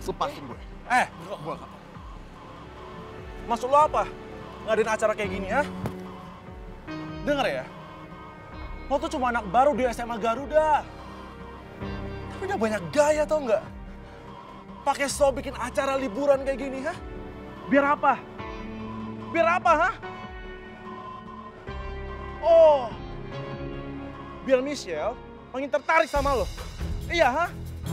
Lepasin gue. Gue gak. Maksud lo apa? Ngadain acara kayak gini, ha? Dengar ya, lo tuh cuma anak baru di SMA Garuda. Tapi udah banyak gaya tau nggak? Pakai so bikin acara liburan kayak gini, ha? Biar apa? Biar apa, ha? Oh, biar Michelle makin tertarik sama lo. Iya, ha?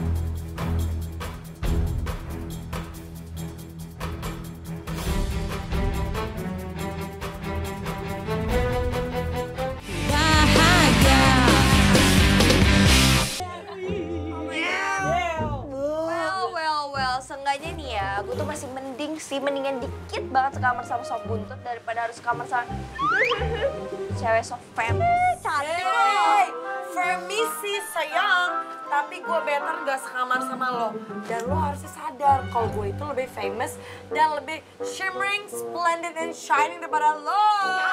Seenggaknya nih ya, gue tuh masih mending sih, mendingan dikit banget sekamar sama sop buntut daripada harus sekamar sama cewek sok fem. Cantik. Hey, permisi sayang, tapi gue better gak sekamar sama lo. Dan lo harusnya sadar kalau gue itu lebih famous dan lebih shimmering, splendid, and shining daripada lo.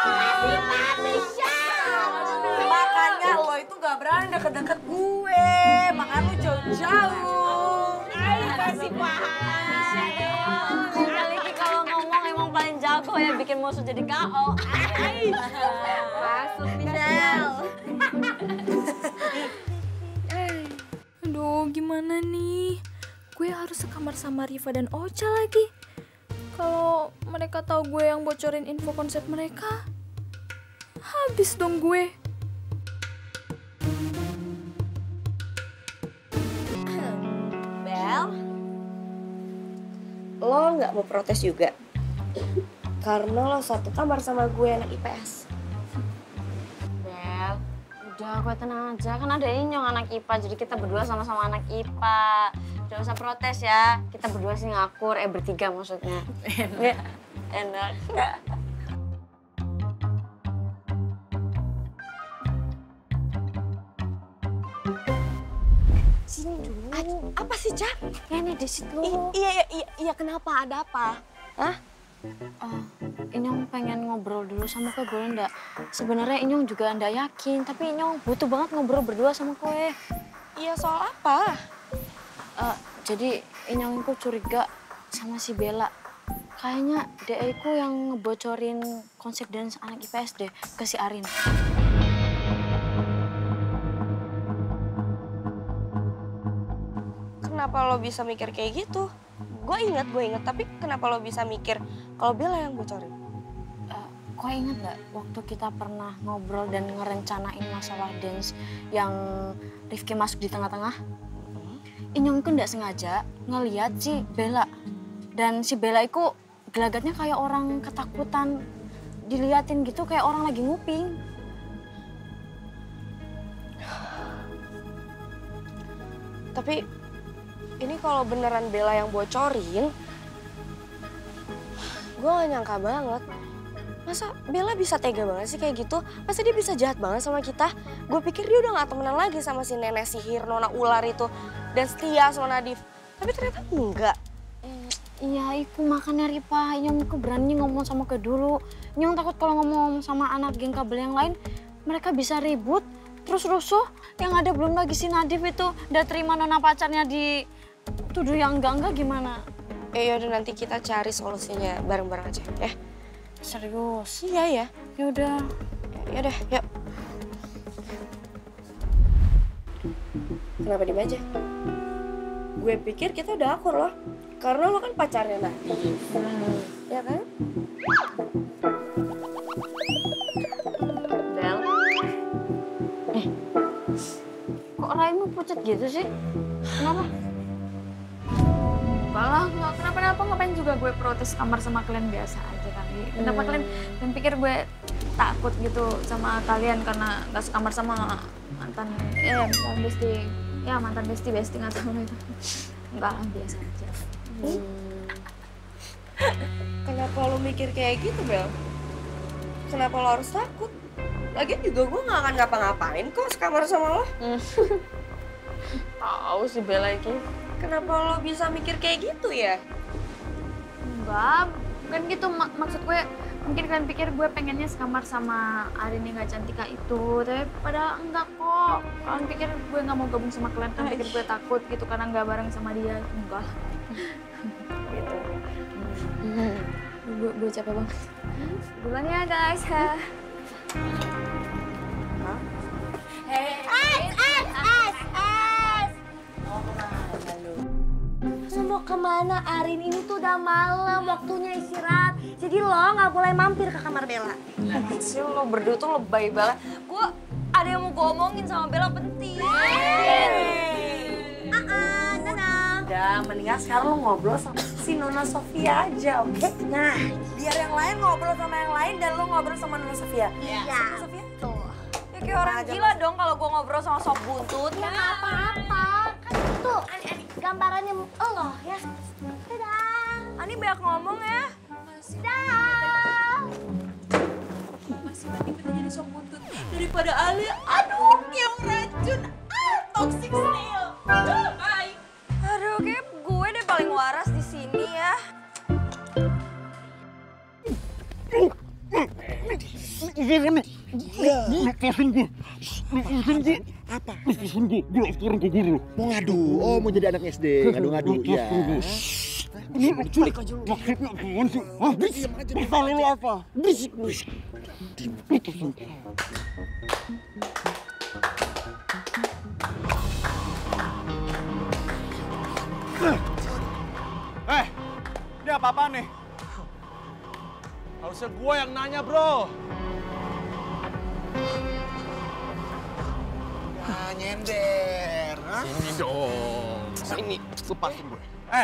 Makanya lo itu gak berani deket-deket gue, makanya lo jauh-jauh. Kasih paham. Lagi kalau ngomong emang paling jago ya bikin musuh jadi KO. Masuk Michelle. Aduh, gimana nih? Gue harus sekamar sama Riva dan Ocha lagi. Kalau mereka tahu gue yang bocorin info konsep mereka, habis dong gue. Bel, lo nggak mau protes juga? Karena lo satu kamar sama gue anak IPS. Bel, udah gue tenang aja. Kan ada Inyong anak IPA, jadi kita berdua sama-sama anak IPA. Udah usah protes ya. Kita berdua sih ngakur, bertiga maksudnya. Enak. Enak. Sini dulu. Apa sih, Cak? Ya nih, desit lu. Iya, kenapa? Ada apa? Hah? Inyong pengen ngobrol dulu sama kue, boleh ndak? Sebenarnya Inyong juga ndak yakin, tapi Inyong butuh banget ngobrol berdua sama kue. Iya, soal apa? Jadi Inyong itu curiga sama si Bella. Kayaknya dia itu yang ngebocorin konsep dance anak IPS deh ke si Arin. Kenapa lo bisa mikir kayak gitu? Gue inget, tapi kenapa lo bisa mikir kalau Bella yang bocorin? Kau ingat nggak waktu kita pernah ngobrol dan ngerencanain masalah dance yang Rifki masuk di tengah-tengah? Inyong itu nggak sengaja ngeliat si Bella. Dan si Bella itu gelagatnya kayak orang ketakutan. Diliatin gitu kayak orang lagi nguping. Tapi ini kalau beneran Bella yang bocorin, gue gak nyangka banget. Masa Bella bisa tega banget sih kayak gitu? Masa dia bisa jahat banget sama kita? Gue pikir dia udah gak temenan lagi sama si nenek sihir, nona ular itu. Dan setia sama Nadif. Tapi ternyata enggak. Iya, itu makanya Ripa. Inyong itu berani ngomong sama ke dulu. Inyong takut kalau ngomong sama anak geng kabel yang lain, mereka bisa ribut, terus rusuh. Yang ada belum lagi si Nadif itu udah terima nona pacarnya di tuduh yang enggak gimana? Yaudah nanti kita cari solusinya bareng-bareng aja ya. Serius? Iya. Yaudah. Yaudah, yuk. Kenapa diem aja? Gue pikir kita udah akur loh. Karena lo kan pacarnya Nadif. Ya kan? Bel. Kok raimu pucat gitu sih? Kenapa? Enggak kenapa-napa, ngapain juga gue protes kamar sama kalian biasa aja kali. Kenapa kalian pikir gue takut gitu sama kalian karena gak sekamar sama mantan bestie. Ya mantan bestie gak tau itu. Enggak lah, biasa aja. Kenapa lo mikir kayak gitu, Bel? Kenapa lo harus takut? Lagian juga gue gak akan ngapa-ngapain kok sekamar sama lo. Tahu si Bella itu. Kenapa lo bisa mikir kayak gitu ya? Enggak, bukan gitu. Maksud gue, mungkin kalian pikir gue pengennya sekamar sama Arin yang gak cantika itu. Tapi padahal enggak kok. Kalian pikir gue gak mau gabung sama kalian, kalian pikir gue takut gitu karena gak bareng sama dia. Enggak. Gue capek banget. Duluan ya guys. Mau kemana? Arin ini tuh udah malam, waktunya istirahat. Jadi lo nggak boleh mampir ke kamar Bella. Sih lo berdua tuh lebay banget. Gue ada yang mau gue omongin sama Bella penting. Nana. Udah, mendingan sekarang lo ngobrol sama si Nona Sofia aja, oke? Nah, biar yang lain ngobrol sama yang lain dan lo ngobrol sama Nona Sofia. Iya. Sama Sofia? Tuh. Ya kayak orang gila dong kalau gue ngobrol sama sop buntut. Ya nggak apa-apa. Kan itu gambarannya lo ya. Dadah. Ani banyak ngomong ya. Dadah. Masih mending kita jadi sop buntut daripada Alia. Aduh, yang racun. Toxic snail. Bye. Aduh, kayak gue deh paling waras di sini ya. Apa? Gue sekarang ke guru. Mau ngadu? Oh, mau jadi anak SD. Ngadu-ngadu, ya. Ini culik aja lu. Maksudnya apaan sih? Hah? Berisik aja. Masalah lu apa? Berisik. Ini apa-apaan nih? Harusnya gue yang nanya, bro. Ya, nyender. Hah? Sini dong. Sini. Lepasin gue.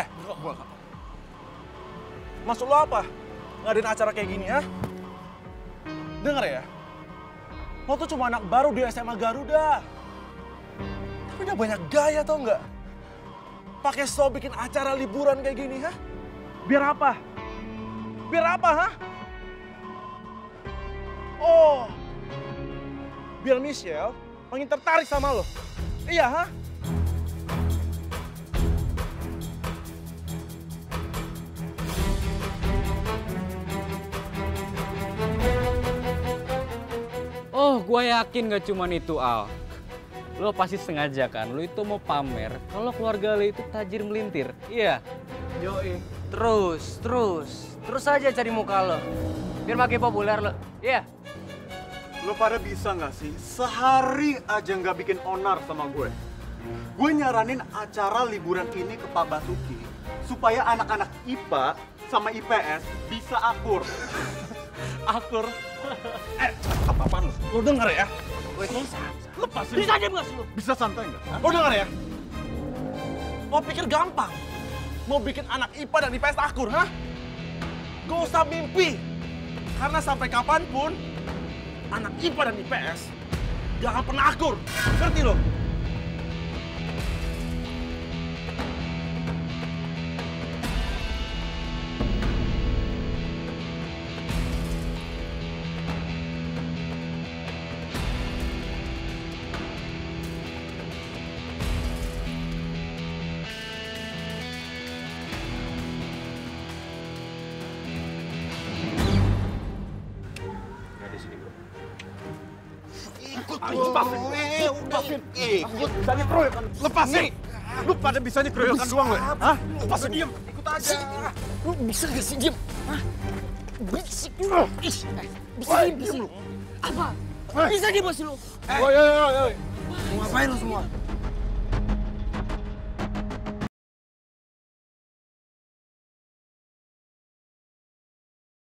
Maksud lo apa? Ngadain acara kayak gini, ha? Dengar ya, lo tuh cuma anak baru di SMA Garuda. Tapi udah banyak gaya, tau nggak? Pakai so bikin acara liburan kayak gini, ha? Biar apa? Biar apa, ha? Oh, biar Michelle makin tertarik sama lo. Iya, ha? Oh, gue yakin gak cuman itu, Al. Lo pasti sengaja kan, lo itu mau pamer kalau keluarga lo itu tajir melintir. Iya. Yoi. Terus aja cari muka lo. Biar makin populer lo. Iya. Lo pada bisa nggak sih sehari aja nggak bikin onar sama gue? Gue nyaranin acara liburan ini ke Pak Basuki supaya anak-anak IPA sama IPS bisa akur. Akur. Apa-apaan lu? Lo denger ya? Lepasin. Bisa aja nggak sih lo? Bisa santai nggak? Lo denger ya? Mau pikir gampang? Mau bikin anak IPA dan IPS akur, ha? Gak usah mimpi. Karena sampai kapanpun, anak IPA dan IPS gak akan pernah akur. Ngerti lo? Lepasin! Lu pada bisanya keroyokan doang lo? Hah? Lepasin, diem! Ikut aja! Lu bisa gak sih diem? Hah? Berisik lu. Bisa diem lu. Apa? Bisa diem masih lu? Woi, Mau ngapain lu semua?